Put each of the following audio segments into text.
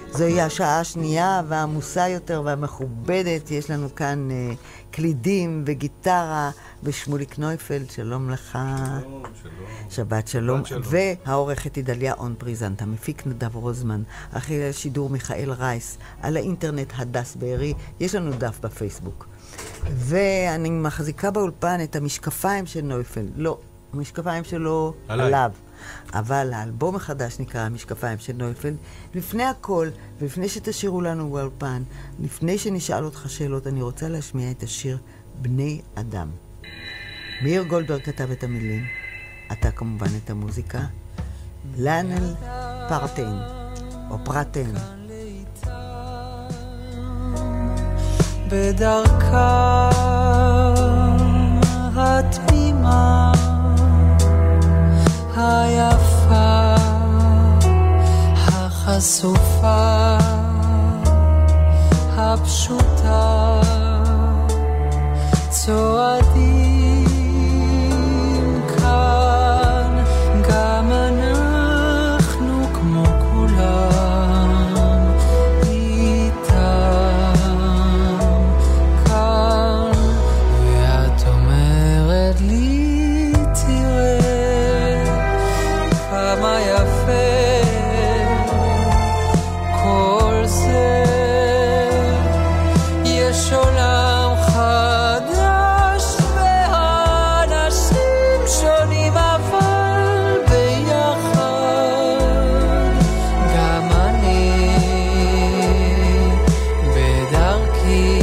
זוהי השעה השנייה והעמוסה יותר והמכובדת. יש לנו כאן קלידים וגיטרה ושמוליק נויפלד, שלום לך. שלום, שלום. שבת שלום. והעורכת אידליה און פריזנט, המפיק נדב רוזמן, אחרי השידור מיכאל רייס, על האינטרנט הדס בארי. יש לנו דף בפייסבוק. ואני מחזיקה באולפן את המשקפיים של נויפלד. לא, המשקפיים שלו עליו. אבל האלבום החדש נקרא המשקפיים של נויפלד. לפני הכל, ולפני שתשאירו לנו באולפן, לפני שנשאל אותך שאלות, אני רוצה להשמיע את השיר בני אדם. מאיר גולדברג כתב את המילים, אתה כמובן את המוזיקה. לנל פרטן, או פרטן. בדרכה התמימה היפה החשופה הפשוטה צועדים כאן גם אנחנו כמו כולם איתם כאן ואת אומרת לי תראה כמה יפה כל זה יש עולם חדש ואנשים שונים אבל ביחד גם אני בדרכי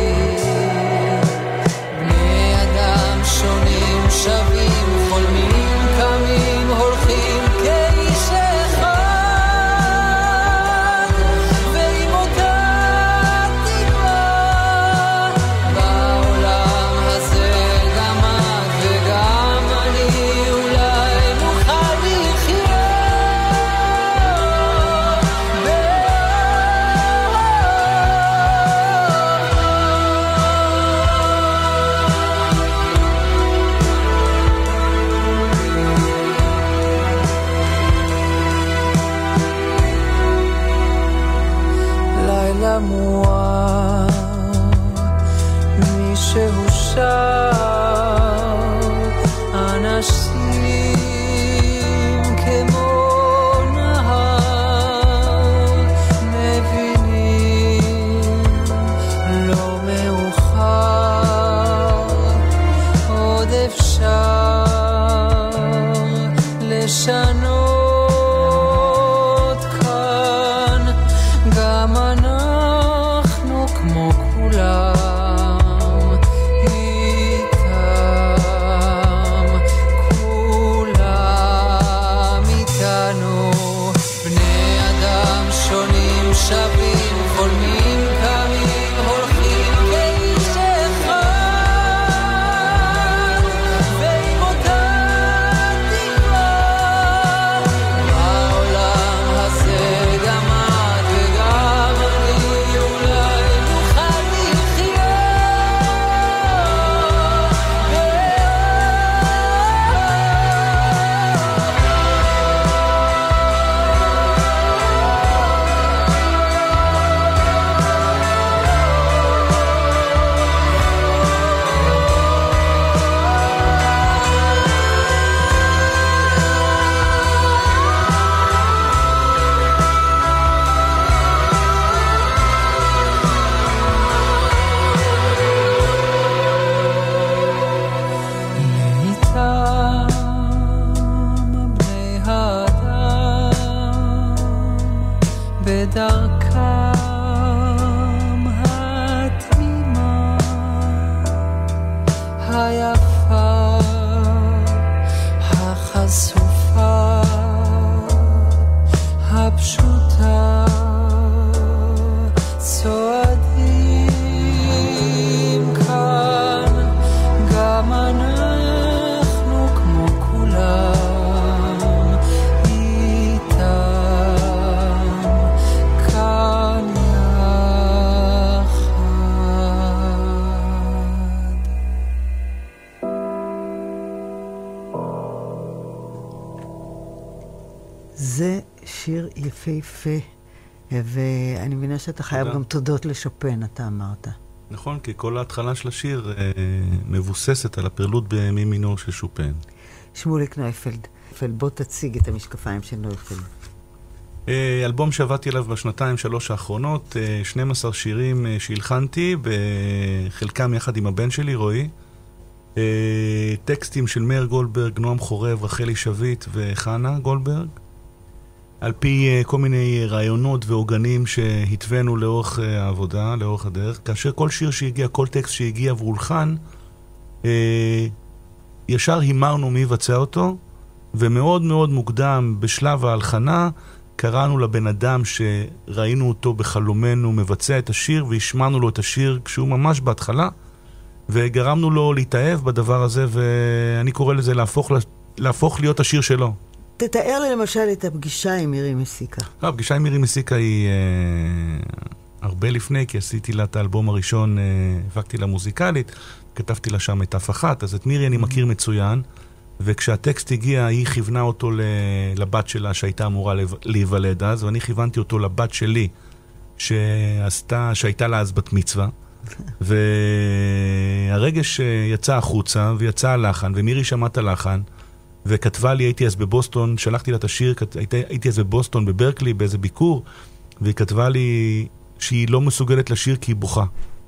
בני אדם שונים שווים חולמים קמים הולכים כאיש אחד ועם אותה תקווה בעולם הזה גם את וגם אני אולי נוכל לילה מואר מישהו שר אנשים כמו נהר מבינים לא מאוחר עוד אפשר לשנות כאן גם אנחנו כמו כולם איתם כולם איתנו בני אדם שונים שווים חולמים קמים הולכים כאיש אחד ועם אותה תקווה בעולם הזה גם את וגם אני אולי נוכל בדרכם התמימה היפה החשופה הפשוטה צועדים כאן גם אנחנו כמו כולם איתם כאן יחד. זה שיר יפהפה ואני מבינה שאתה חייב גם תודות לשופן, אתה אמרת. נכון, כי כל ההתחלה של השיר מבוססת על הפרלוד במי מינור של שופן. שמוליק נויפלד, בוא תציג את המשקפיים של נויפלד. אלבום שעבדתי עליו בשנתיים 3 האחרונות, 12 שירים שהלחנתי, בחלקם יחד עם הבן שלי, רועי. טקסטים של מאיר גולדברג, נועם חורב, רחלי שביט וחנה גולדברג. על פי כל מיני רעיונות ועוגנים שהתווינו לאורך העבודה, לאורך הדרך. כאשר כל שיר שהגיע, כל טקסט שהגיע והולחן, ישר הימרנו מי יבצע אותו, ומאוד מאוד מוקדם בשלב ההלחנה, קראנו לבן אדם שראינו אותו בחלומנו מבצע את השיר, והשמענו לו את השיר כשהוא ממש בהתחלה, וגרמנו לו להתאהב בדבר הזה, ואני קורא לזה להפוך להיות השיר שלו. תתאר לי למשל את הפגישה עם מירי מסיקה. הפגישה עם מירי מסיקה היא הרבה לפני, כי עשיתי לה את האלבום הראשון, הפקתי לה מוזיקלית, כתבתי לה שם את אף אחת, אז את מירי אני מכיר מצוין, וכשהטקסט הגיע, היא כיוונה אותו לבת שלה שהייתה אמורה להיוולד אז, ואני כיוונתי אותו לבת שלי שהייתה לה אז בת מצווה, והרגש יצא החוצה ויצא הלחן, ומירי שמעת הלחן, וכתבה לי, הייתי אז בבוסטון, שלחתי לה את השיר, הייתי אז בבוסטון, בברקלי, באיזה ביקור, והיא כתבה לי שהיא לא מסוגלת לשיר כי היא בוכה.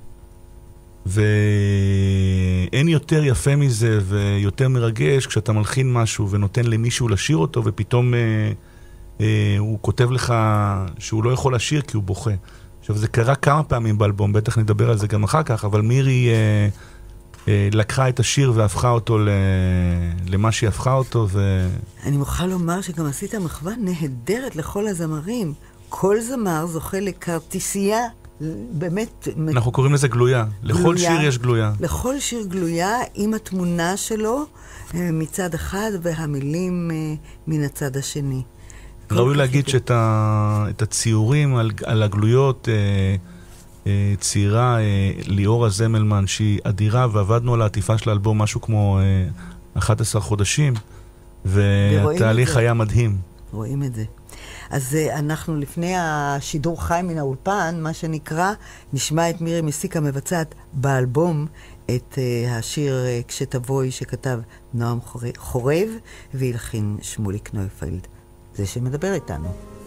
ואין יותר יפה מזה ויותר מרגש כשאתה מלחין משהו ונותן למישהו לשיר אותו, ופתאום הוא כותב לך שהוא לא יכול לשיר כי הוא בוכה. עכשיו, זה קרה כמה פעמים באלבום, בטח נדבר על זה גם אחר כך, אבל מירי לקחה את השיר והפכה אותו למה שהיא הפכה אותו. אני מוכרחה לומר שגם עשית מחווה נהדרת לכל הזמרים. כל זמר זוכה לכרטיסייה, באמת... אנחנו קוראים לזה גלויה. לכל שיר יש גלויה. לכל שיר גלויה עם התמונה שלו מצד אחד והמילים מן הצד השני. ראוי להגיד שאת הציורים על הגלויות צעירה ליאורה זמלמן שהיא אדירה, ועבדנו על העטיפה של האלבום משהו כמו 11 חודשים, והתהליך היה מדהים. רואים את זה. אז אנחנו לפני השידור חי מן האולפן, מה שנקרא, נשמע את מירי מסיקה מבצעת באלבום את השיר כשתבואי שכתב נועם חורב והלחין שמוליק נויפלד. זה שמדבר איתנו.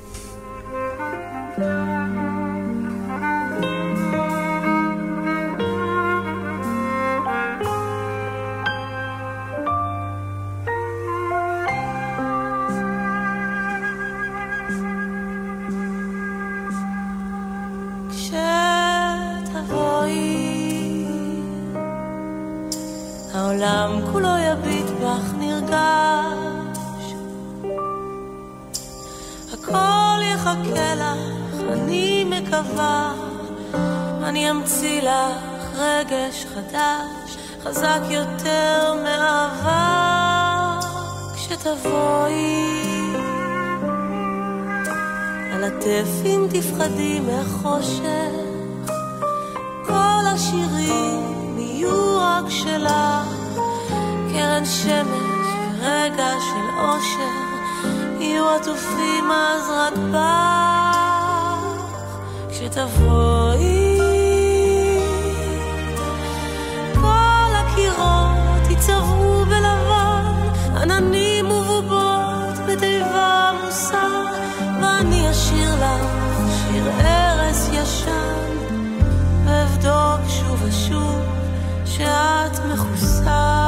העולם כולו יביט בך נרגש, הכל יחכה לך, אני מקווה, אני אמציא לך רגש חדש, חזק יותר מאהבה. כשתבואי על הטפים תפחדי מהחושך, כל השירים יהיו רק שלך, קרן שמש ורגע של אושר יהיו עטופים אז רק בך. כשתבואי כל הקירות יצבעו בלבן, עננים ובובות בתיבה מוסר, ואני אשיר לך שיר ארץ ישן, ואבדוק שוב ושוב שאת מכוסה.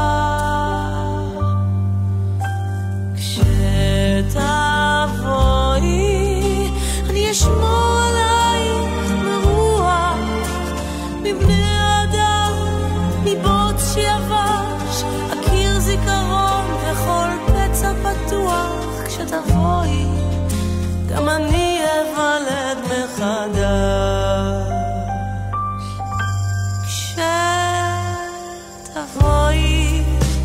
כשתבואי אני אשמור עלייך מרוח, מבני אדם, מבוץ שיבש, אכיר זיכרון וכל פצע פתוח. כשתבואי גם אני אבלד מחדש. כשתבואי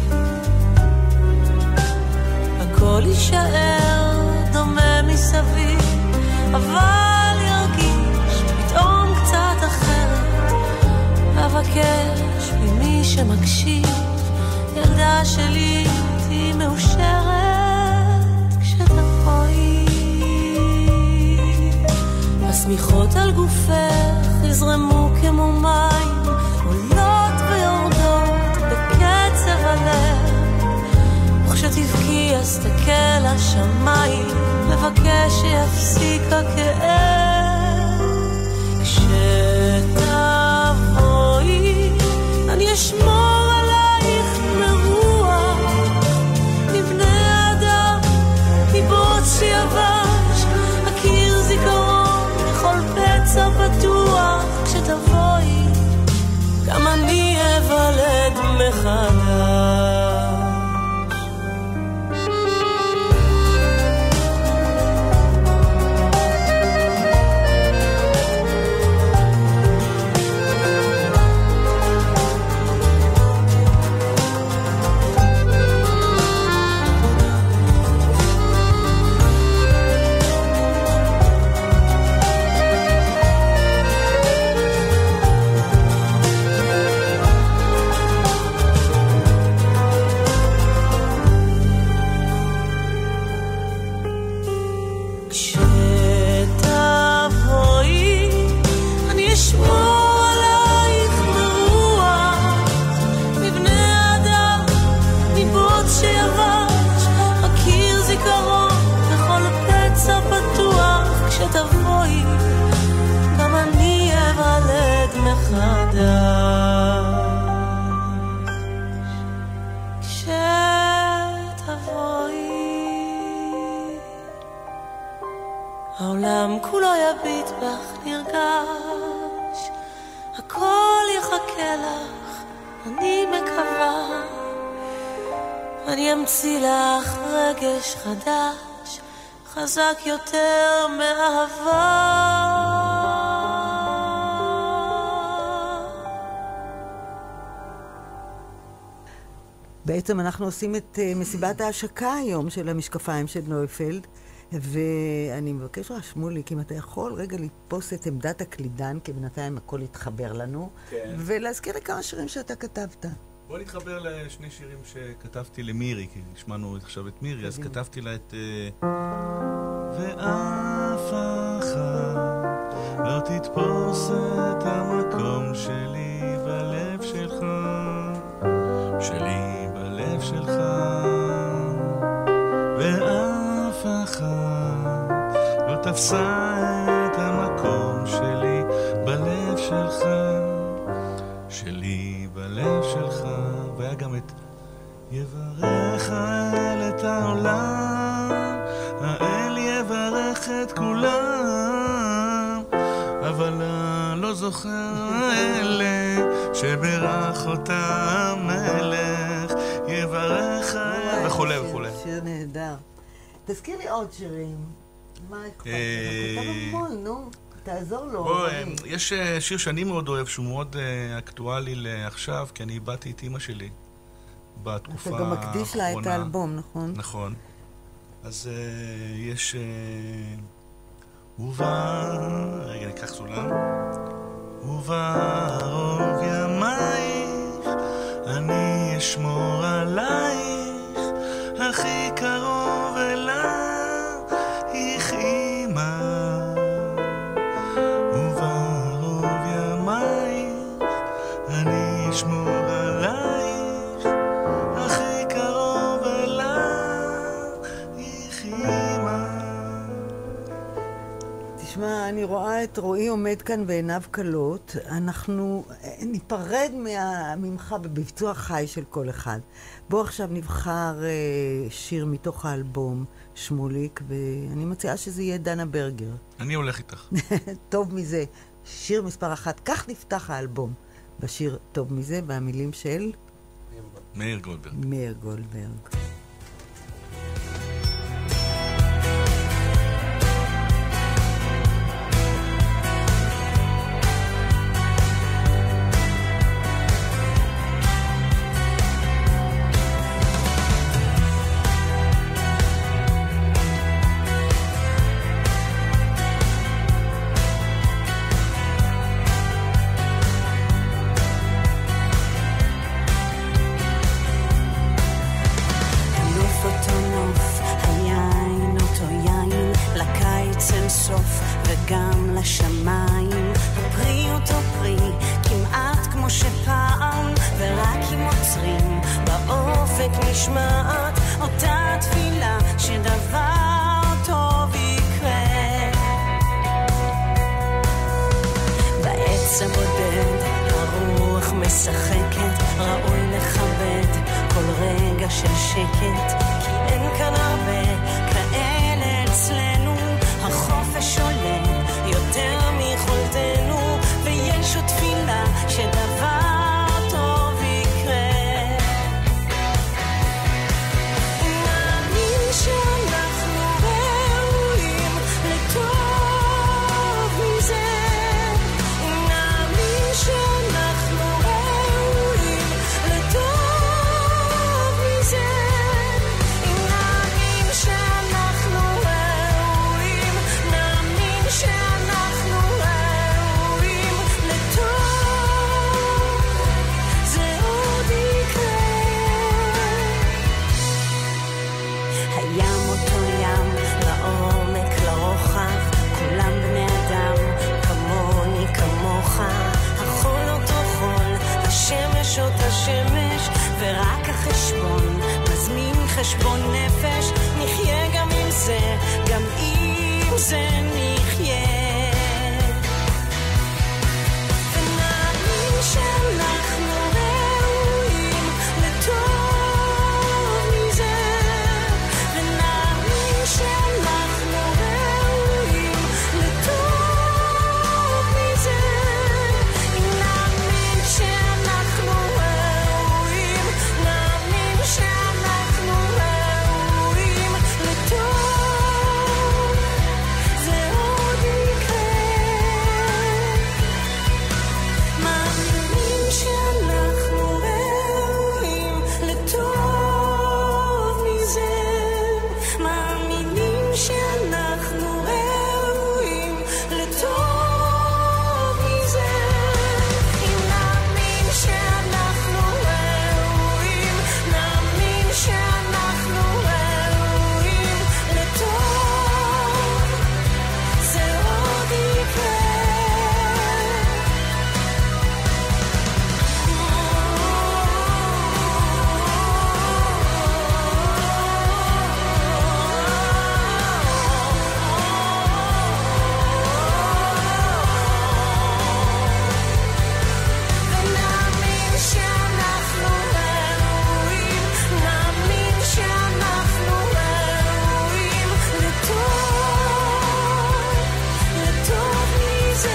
הכל יישאר דומה מסביב, אבל ירגיש פתאום קצת אחרת. אבקש ממי שמקשיב, ילדה שלי תהי מאושרת. כשתבואי השמיכות על גופך יזרמו כמו מים, עולות ויורדות בקצב הלב, וכשתבכי אז תקל השמיים, מבקש שיפסיק הכאב. כשתבואי אני אשמור עלייך מרוח, מבני אדם, מבוץ שיבש, הכיר זיכרון לכל פצע פתוח. כשתבואי גם אני אבלד מחדש. כשתבואי גם אני אבלד מחדש. כשתבואי העולם כולו יביט בך נרגש, הכל יחכה לך, אני מקווה, אני אמציא לך רגש חדש חזק יותר מאהבה. בעצם אנחנו עושים את מסיבת ההשקה היום של המשקפיים של נויפלד, ואני מבקש שמוליק, אם אתה יכול רגע לתפוס את עמדת הקלידן, כי בינתיים הכל יתחבר לנו, כן. ולהזכיר לכמה שירים שאתה כתבת. בוא נתחבר לשני שירים שכתבתי למירי, כי נשמענו עכשיו את מירי, אז כתבתי לה את ואף אחת לא תתפוס את המקום שלי בלב שלך, שלי בלב שלך, ואף אחת לא תפסה את המקום שלי בלב שלך, שלי בלב שלך. והיה גם את יברך האל את העולם, האל יברך את כולם, אבל לא זוכר אלה שברך אותם מלך, יברך האל וכולי וכולי. שיר נהדר. תזכיר לי עוד שירים. מה אכפת? כתב המון, נו. תעזור לו. יש שיר שאני מאוד אוהב, שהוא מאוד אקטואלי לעכשיו, כי אני איבדתי את אמא שלי בתקופה האחרונה. אתה גם מקדיש לה את האלבום, נכון? נכון. אז יש... רגע, ניקח סולם. ובערוב ימייך אני אשמור עלייך, הכי קרוב אלייך אמא. אשמור עלייך, הכי קרוב אלייך אמא. תשמע, אני רואה את רועי עומד כאן בעיניו קלות. אנחנו ניפרד ממך בביצוע חי של כל אחד. בוא עכשיו נבחר שיר מתוך האלבום, שמוליק, ואני מציעה שזה יהיה דנה ברגר. אני הולך איתך. טוב מזה, שיר מספר 1. כך נפתח האלבום. בשיר טוב מזה, במילים של מאיר גולדברג. מאיר גולדברג. השמיים, הפרי אותו פרי, כמעט כמו שפעם, ורק אם עוצרים באופק נשמעת אותה תפילה שדבר טוב יקרה. בעץ הבודד הרוח משחקת, ראוי לכבד כל רגע של שקט, כי אין כאן הרבה כאלה אצלנו, החופש עולה יותר מיכולתנו, ויש עוד תפילה שדבר טוב יקרה. נאמין שאנחנו ראויים לטוב מזה, נאמין שאנחנו ראויים לטוב מזה, נאמין שאנחנו ראויים, נאמין שאנחנו ראויים לטוב, זה עוד יקרה. הים אותו ים, לעומק לרוחב, כולם בני אדם, כמוני כמוך, החול אותו חול, השמש אותה שמש, ורק החשבון מזמין חשבון נפש, נחיה גם עם זה, גם עם זה נחיה. ונאמין שאנחנו ראויים לטוב מזה, ונאמין שאנחנו ראויים לטוב מזה, נאמין שאנחנו ראויים, נאמין שאנחנו ראויים לטוב, זה עוד יקרה. מאמינים שאנחנו ראויים לטוב מזה, מאמינים שאנחנו ראויים לטוב מזה, נאמין שאנחנו ראויים, נאמין שאנחנו ראויים לטוב, זה עוד יקרה. ונאמין שאנחנו ראויים, נאמין שאנחנו ראויים לטוב, לטוב מזה.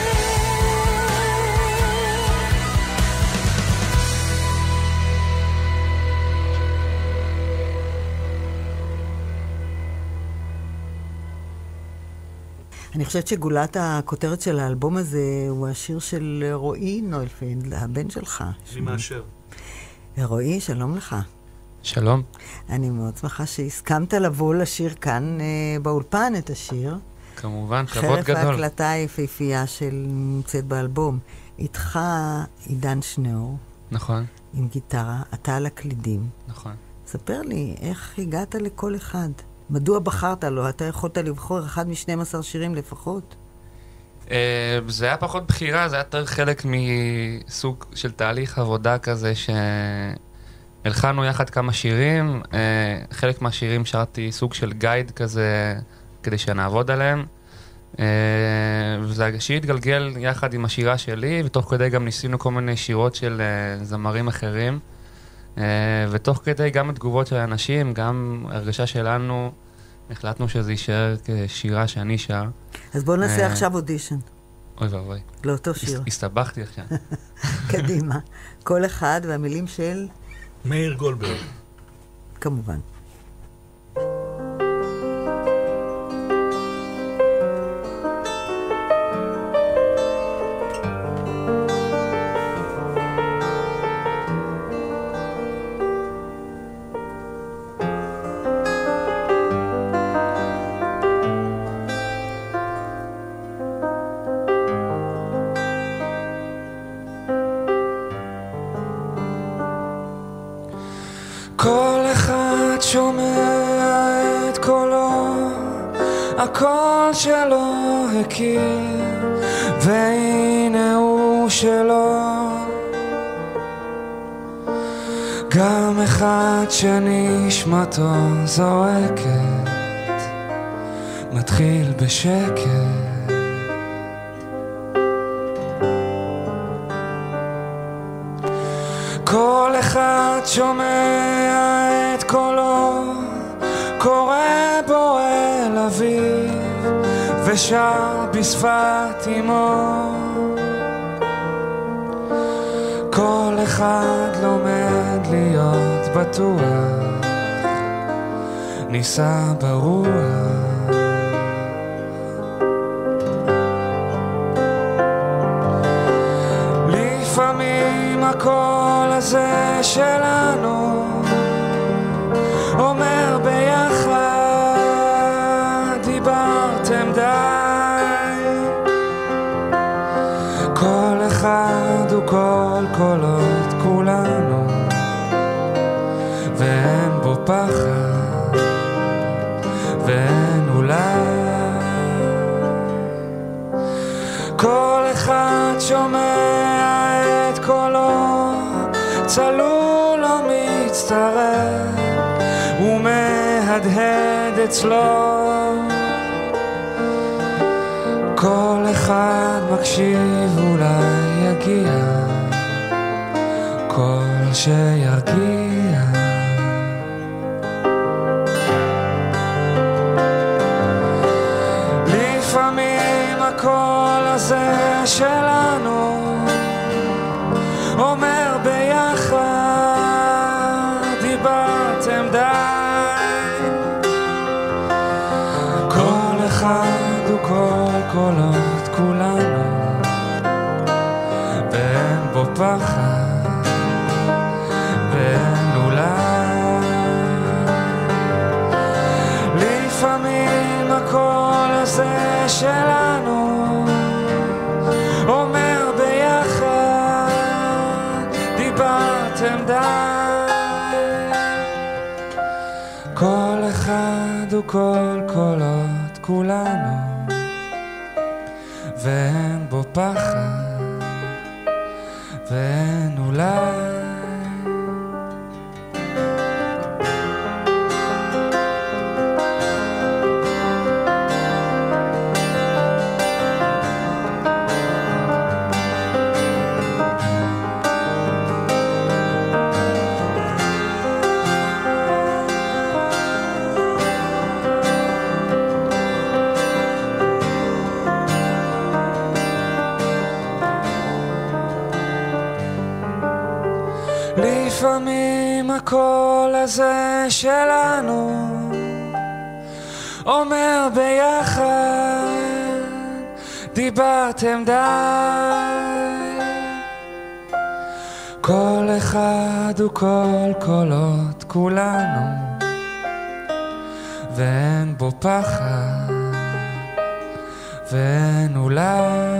אני חושבת שגולת הכותרת של האלבום הזה הוא השיר של רועי נויפלד, הבן שלך. אני מאשר. רועי, שלום לך. שלום. אני מאוד שמחה שהסכמת לבוא לשיר כאן באולפן את השיר. כמובן, כבוד חרף גדול. ההקלטה היפהפייה של נמצאת באלבום. איתך עידן שנאור, נכון, עם גיטרה, אתה על הקלידים. נכון. ספר לי, איך הגעת לכל אחד? מדוע בחרת לו? אתה יכולת לבחור אחד מ-12 שירים לפחות? זה היה פחות בחירה, זה היה יותר חלק מסוג של תהליך עבודה כזה שהלחנו יחד כמה שירים, חלק מהשירים שרתי סוג של גייד כזה כדי שנעבוד עליהם, וזה השיר התגלגל יחד עם השירה שלי, ותוך כדי גם ניסינו כל מיני שירות של זמרים אחרים, ותוך כדי גם התגובות של האנשים, גם הרגשה שלנו, החלטנו שזה יישאר כשירה שאני שר. אז בואו נעשה עכשיו אודישן. אוי ואוי. לאותו שיר. הסתבכתי עכשיו. קדימה. כל אחד והמילים של... מאיר גולדברג. כמובן. כל אחד שומע את קולו, הקול שלו הכיר, והנה הוא שלו, גם אחד שנשמתו זועקת, מתחיל בשקט. כל אחד שומע את קולו, קורא בו אל אביו, ושר בשפת אמו. כל אחד לומד להיות בטוח, ניסה ברוח. לפעמים הקול הזה שלנו אומר ביחד, דיברתם די. כל אחד הוא כל קולות כולנו, ואין בו פחד ואין אולי. כל אחד שומע את קולו, צלול או מצטרף, ומהדהד אצלו. כל אחד מקשיב, אולי יגיע קול שירגיע. לפעמים הקול הזה שלנו אומר ביחד, דיברתם די. כל אחד הוא כל קולות כולנו, ואין בו פחד ואין אולי. לפעמים הקול הזה שלנו אומר ביחד, דיברתם די. כל אחד הוא כל קולות כולנו, ואין בו פחד ואין אולי. לפעמים הקול הזה שלנו אומר ביחד, דיברתם די. כל אחד הוא כל קולות כולנו, ואין בו פחד ואין אולי.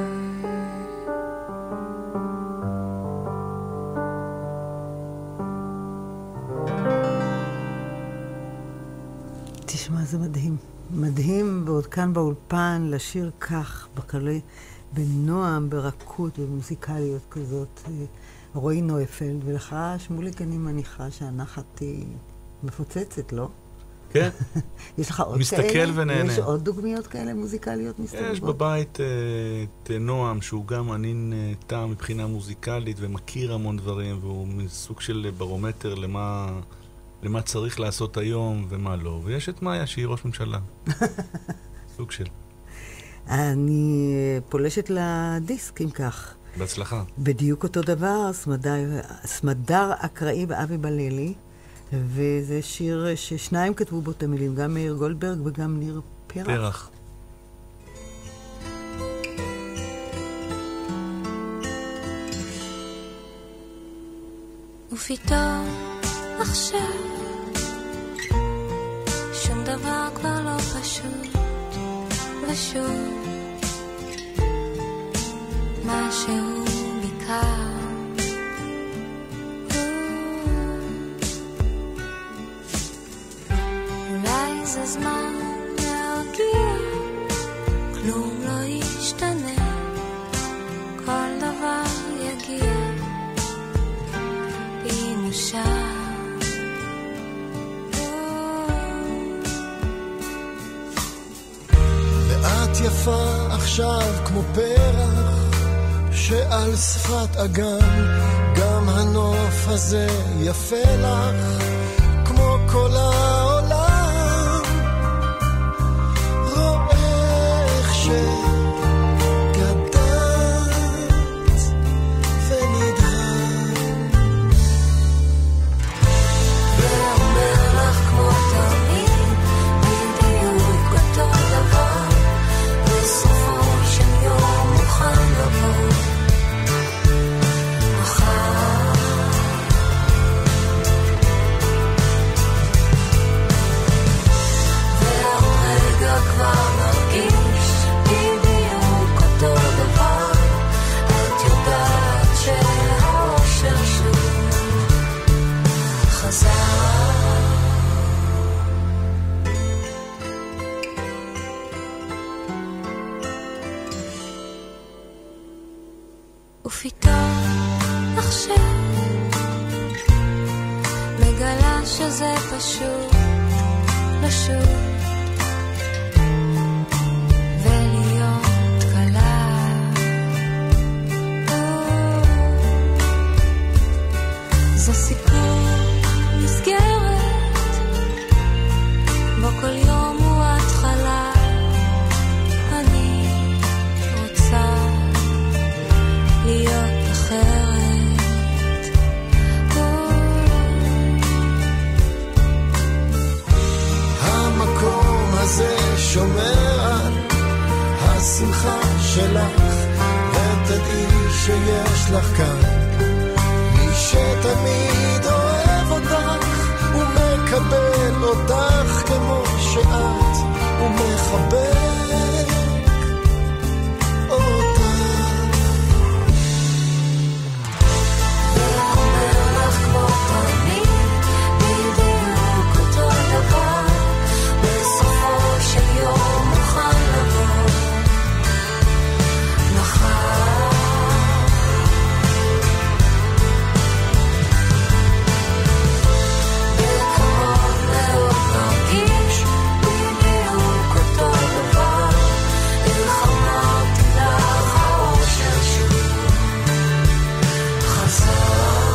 תשמע, זה מדהים. מדהים, ועוד כאן באולפן, לשיר כך, בקלה, בנועם, ברכות ומוזיקליות כזאת. רועי נויפלד, ולך, שמוליק, אני מניחה שהנחת היא מפוצצת, לא? כן. יש לך עוד מסתכל כאלה? ונהנה. יש עוד דוגמיות כאלה מוזיקליות מסתובבות? יש בבית את נועם, שהוא גם ענין טעם מבחינה מוזיקלית, ומכיר המון דברים, והוא סוג של ברומטר למה צריך לעשות היום ומה לא. ויש את מאיה, שהיא ראש ממשלה. סוג של. אני פולשת לדיסק, אם כך. בהצלחה. בדיוק אותו דבר, סמדר אקראי ואבי בללי, וזה שיר ששניים כתבו בו את המילים, גם מאיר גולדברג וגם ניר פרח. פרח. ופתאום עכשיו שום דבר כבר לא פשוט, ושוב משהו ניכר. אולי זה זמן להרגיע, כלום לא ישתנה, את יפה עכשיו כמו פרח שעל שפת אגם, גם הנוף הזה יפה לך כמו כל העולם. רואה איך שגדלת ונדהם, ואומר לך כמו תמיד בדיוק אותו דבר, בסופו של יום מוכן לבוא מחר. ועוד רגע כבר נרגיש בדיוק אותו דבר, את יודעת שהאושר שוב חזר. ופתאום עכשיו מגלה שזה פשוט לשוב ולהיות קלה. זה סיפור מסגרת בו כל יום הוא התחלה. אני רוצה להיות אחרת. המקום הזה שומר על השמחה שלך, ותדעי שיש לך כאן מי שתמיד אוהב אותך ומקבל אותך כמו שאת, ומחבק אותך. ואומר לך כמו תמיד בדיוק אותו דבר, בסופו של יום מוכן לבוא מחר. בקרוב מאוד נרגיש בדיוק אותו דבר, איך אמרתי לך האושר שוב חזר.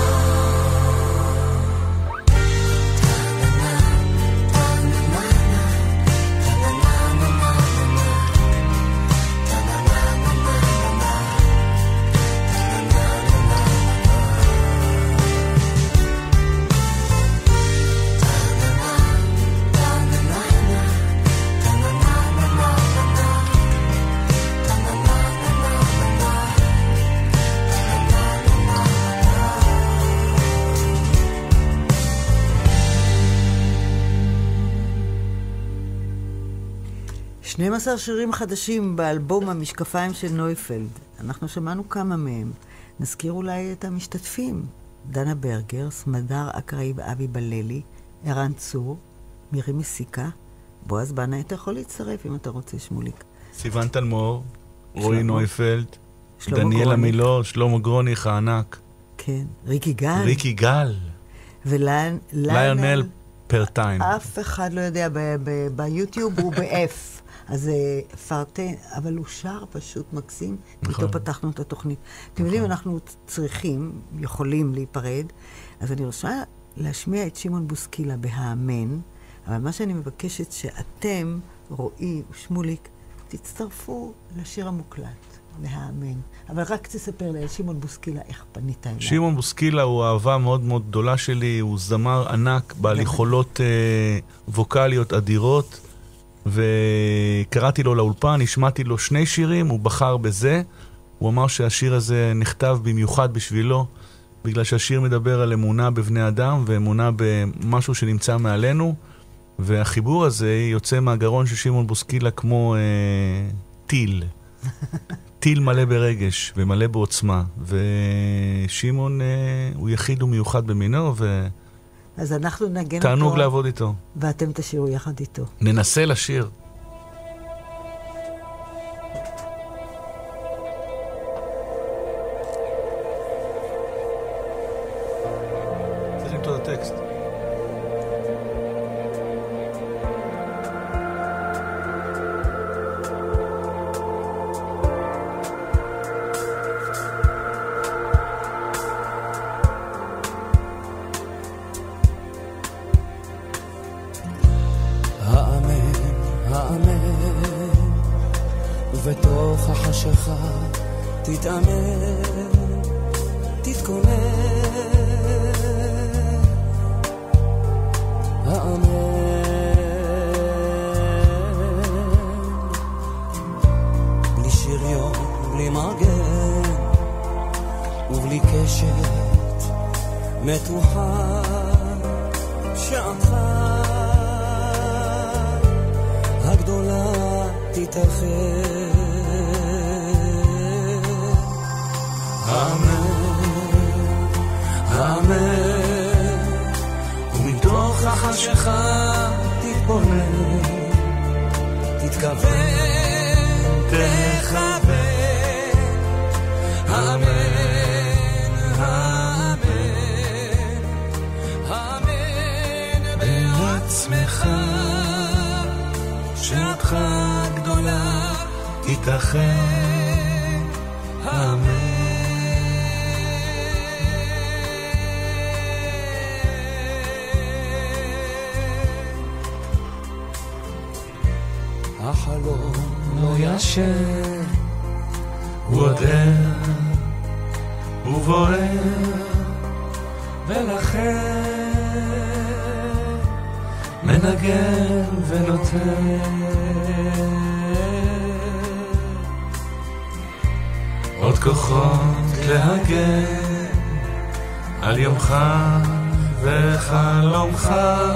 שנים 12 שירים חדשים באלבום המשקפיים של נויפלד. אנחנו שמענו כמה מהם. נזכיר אולי את המשתתפים. דנה ברגר, סמדר אקראי ואבי בללי, ערן צור, מירי מסיקה, בועז בנה. אתה יכול להצטרף אם אתה רוצה, שמוליק. סיוון תלמור, רועי נויפלד, דניאל המילור, שלמה גרוניך הענק. כן, ריקי גל. ריקי גל. ליונל פרטיים. אף אחד לא יודע, ביוטיוב הוא ב-F. אז פרטן, אבל הוא שר פשוט מקסים, איתו פתחנו את התוכנית. אתם יודעים, אנחנו יכולים להיפרד, אז אני רוצה להשמיע את שמעון בוסקילה בהאמן, אבל מה שאני מבקשת שאתם, רועי ושמוליק, תצטרפו לשיר המוקלט, להאמן. אבל רק תספר לי על שמעון בוסקילה, איך פנית אליו. שמעון בוסקילה הוא אהבה מאוד מאוד גדולה שלי, הוא זמר ענק, בעל יכולות ווקליות אדירות, וקראתי לו לאולפן, השמעתי לו 2 שירים, הוא בחר בזה, הוא אמר שהשיר הזה נכתב במיוחד בשבילו, בגלל שהשיר מדבר על אמונה בבני אדם, ואמונה במשהו שנמצא מעלינו, והחיבור הזה יוצא מהגרון של שמעון בוסקילה כמו טיל. טיל מלא ברגש ומלא בעוצמה, ושמעון הוא יחיד ומיוחד במינו, אז אנחנו נגן אותו. תענוג לעבוד איתו. ואתם תשירו יחד איתו. ננסה לשיר. צריך למצוא את הטקסט. בחושך תתאמן, תתכונן, האמן. בלי שריון, בלי מגן, ובלי קשת מתוחה, שעתך הגדולה תתאחד. אמן, אמן, ומתוך החשיכה תתבונן, תתכוון, תכוון. אמן, אמן, אמן בעצמך, שעתך גדולה תתאחד. אמן. החלום לא ישן, הוא עודר ובוער, ולכן מנגן ונותן עוד כוחות להגן על יומך וחלומך.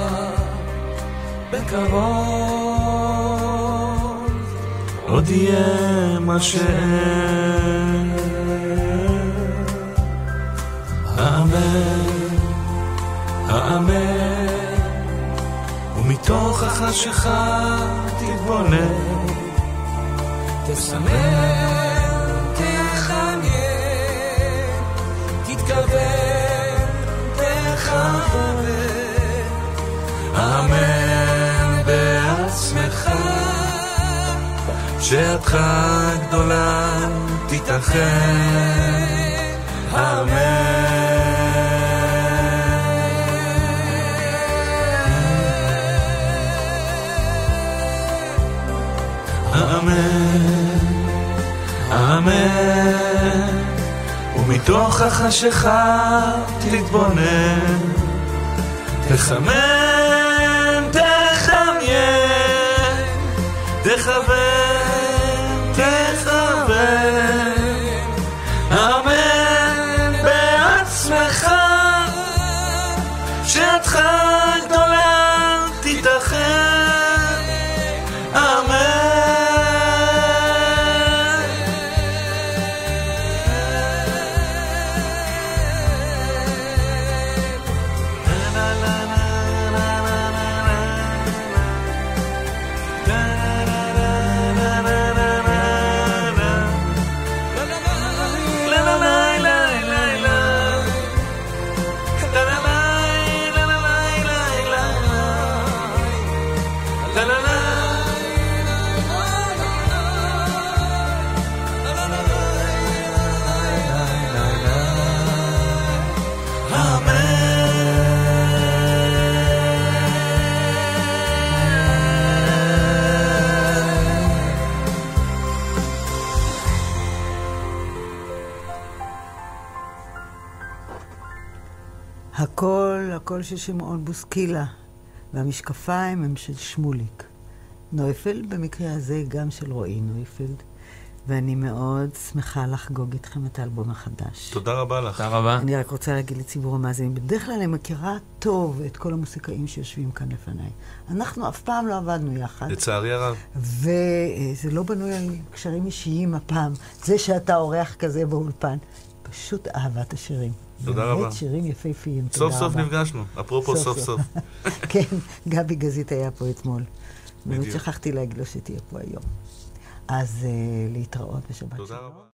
בקרוב עוד יהיה מה שאין. האמן, האמן, ומתוך החשיכה תתבונן, תסמן, תחנן, תתכוון, תכוון. האמן בעצמך, שעתך גדולה תתאחד. אמן. אמן, אמן, ומתוך החשיכה תתבונן, תחמן, תחמיין, תכוון, תכוון. אמן בעצמך, שעתך גדולה תתאחד. אמן. הקול של שמעון בוסקילה, והמשקפיים הם של שמוליק. נויפלד במקרה הזה גם של רועי נויפלד, ואני מאוד שמחה לחגוג איתכם את האלבום החדש. תודה רבה לך. תודה רבה. אני רק רוצה להגיד לציבור המאזינים, בדרך כלל אני מכירה טוב את כל המוסיקאים שיושבים כאן לפניי. אנחנו אף פעם לא עבדנו יחד. לצערי הרב. וזה לא בנוי על קשרים אישיים הפעם. זה שאתה אורח כזה באולפן. פשוט אהבת השירים. תודה רבה. באמת שירים יפהפיים. סוף סוף נפגשנו. אפרופו סוף סוף. כן, גבי גזית היה פה אתמול. באמת שכחתי להגיד לו שתהיה פה היום. אז להתראות בשבת שלום.